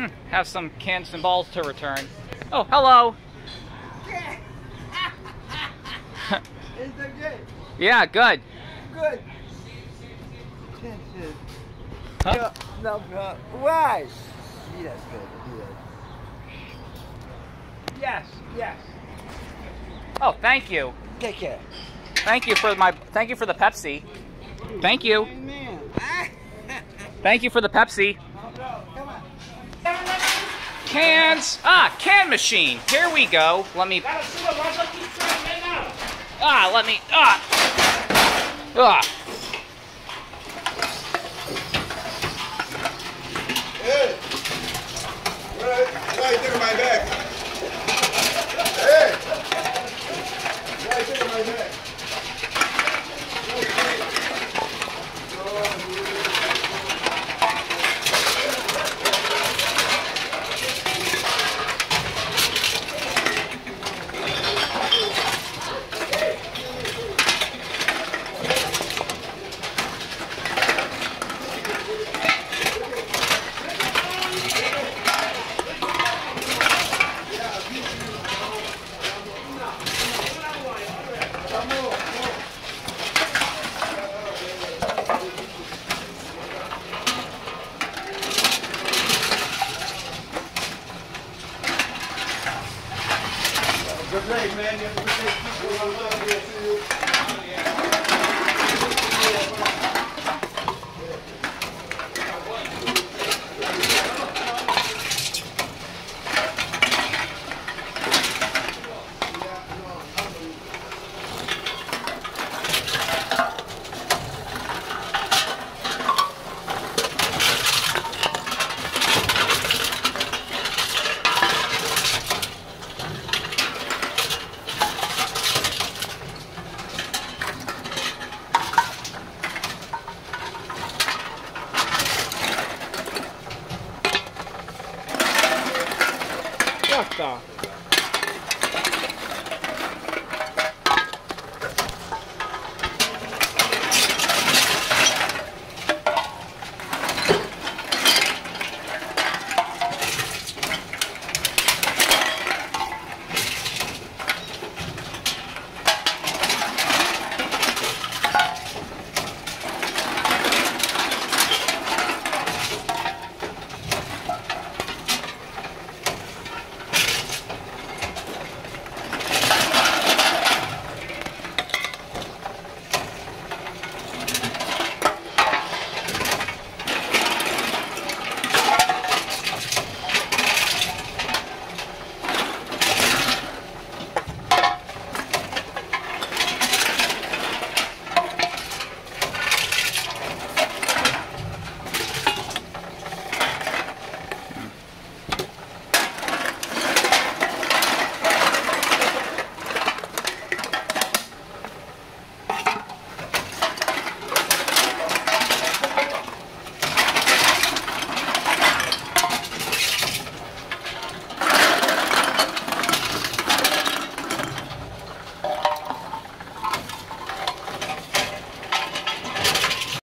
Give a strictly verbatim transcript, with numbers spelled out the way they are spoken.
have some cans and balls to return. Oh, hello. Is that good? Yeah, good. Good. Huh? No, no, why? Yeah, that's good. Yeah. Yes, yes. Oh, thank you. Take care. Thank you for my. Thank you for the Pepsi. Thank you. Amen. Thank you for the Pepsi. Come on. Cans. Ah, can machine. Here we go. Let me. Ah, let me. Ah. Ah. Hey! Why, why you taking my bag? Hey! Why you taking my bag? Good day, man. You have a good day. People love you. See you. What the?